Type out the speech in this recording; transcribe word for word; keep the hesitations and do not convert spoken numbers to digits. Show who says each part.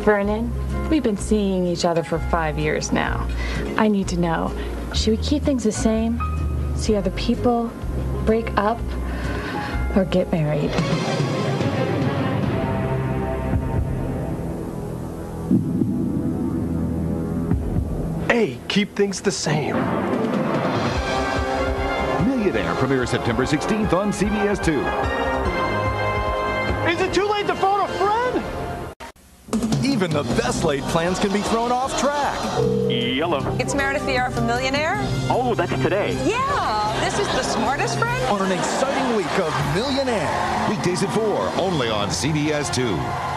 Speaker 1: Vernon, we've been seeing each other for five years now. I need to know, should we keep things the same, see other people, break up, or get married?
Speaker 2: A, keep things the same.
Speaker 3: Millionaire premieres September sixteenth on C B S two.
Speaker 2: Is it too late to phone a friend?
Speaker 4: Even the best laid plans can be thrown off track.
Speaker 2: Yellow.
Speaker 5: It's Meredith Viera from Millionaire.
Speaker 2: Oh, that's today.
Speaker 5: Yeah, this is the smartest friend.
Speaker 4: On an exciting week of Millionaire.
Speaker 3: Weekdays at four, only on C B S two.